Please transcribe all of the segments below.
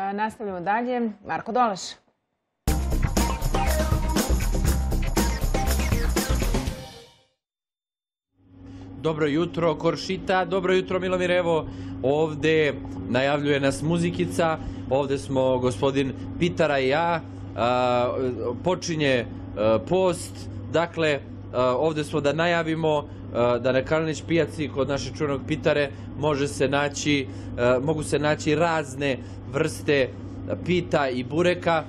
Nastavljamo dalje. Marko Doleš. Dobro jutro Koršita, dobro jutro Milomir, evo ovde najavljuje nas muzikica, ovde smo gospodin Pitara i ja, počinje post, dakle ovde smo da najavimo da na Kalenić pijaci kod našeg čuvenog Pitare mogu se naći razne vrste pita i bureka.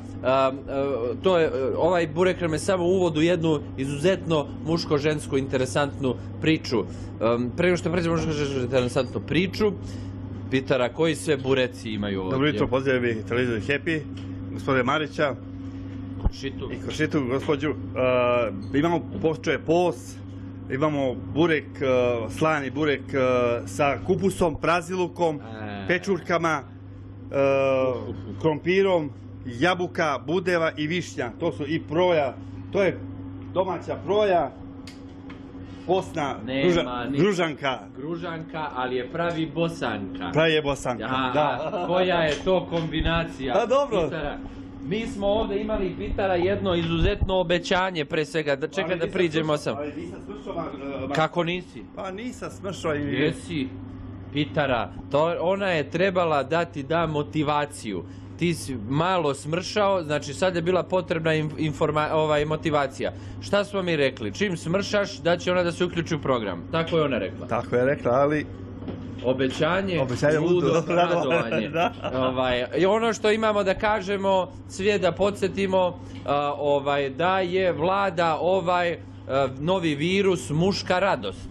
Ovaj burek nam je samo uvod u jednu izuzetno muško-žensku interesantnu priču. Pre nego što pređemo muško-žensku interesantnu priču, Pitara, koji sve bureci imaju ovdje? Dobro jutro, pozdravljam bih televizor Happy, gospodine Marića Koršitu. I Koršitu, gospođu. Imamo počeo post, imamo burek, slani burek sa kupusom, prazilukom, pečurkama, krompirom, jabuka, budeva i višnja. To su i proja, to je domaća proja, posna gružanka. Gružanka, ali je pravi bosanka. Pravi je bosanka, da. Koja je to kombinacija? Pa dobro. Pitara. Mi smo ovdje imali, Pitara, jedno izuzetno obećanje pre svega, da čekaj da priđemo sam. Ali nisam smršao. Kako nisi? Pa nisam smršao. Jesi, Pitara, ona je trebala da motivaciju. Ti si malo smršao, znači sad je bila potrebna motivacija. Šta smo mi rekli? Čim smršaš, da će ona da se uključi u program. Tako je ona rekla. Tako je rekla, ali... Obećanje, ludo radovanje. I ono što imamo da kažemo, sve da podsjetimo, da je vlada ovaj novi virus muška radost.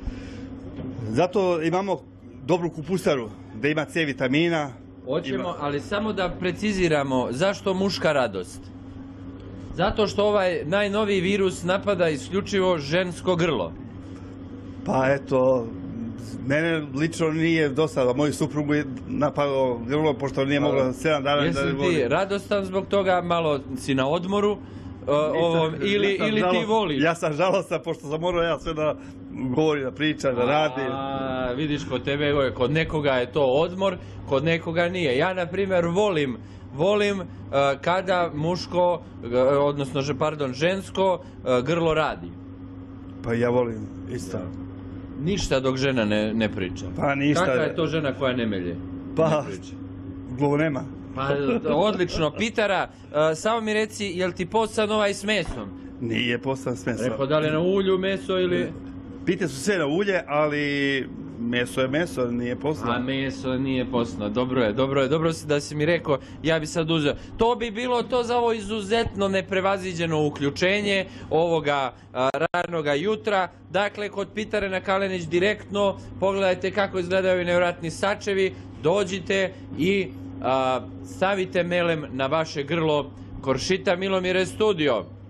Zato imamo dobru kupusaru, da ima C vitamina. Hoćemo, ali samo da preciziramo, zašto muška radost? Zato što ovaj najnoviji virus napada isključivo žensko grlo. Pa eto, mene lično nije dosadilo, moju suprugu je napadao grlo, pošto nije mogla 7 dana da ne voli. Jesi ti radostan zbog toga, malo si na odmoru, ili ti voliš? Ja sam žalostan, pošto sam morao ja sve da govori, da pričam, da radim. Vidiš, kod tebe, kod nekoga je to odmor, kod nekoga nije. Ja, na primjer, volim kada muško, odnosno, žensko grlo radi. Pa ja volim isto. Ništa dok žena ne priča. Pa ništa. Kakva je to žena koja ne melje? Pa, nema. Pa, odlično. Pitara, samo mi reci, jel ti postan ovaj s mesom? Nije postan s mesom. Rekao, da li je na ulju meso ili... Pite su sve na ulje, ali meso je meso, nije posno. A meso nije posno, dobro si da si mi rekao, ja bi sad uzeo. To bi bilo to za ovo izuzetno neprevaziđeno uključenje ovoga ranoga jutra. Dakle, kod Pitare na Kalenić direktno, pogledajte kako izgledaju ovi nevjerojatni sačevi, dođite i stavite melem na vaše grlo. Koršita, Milomire, studio.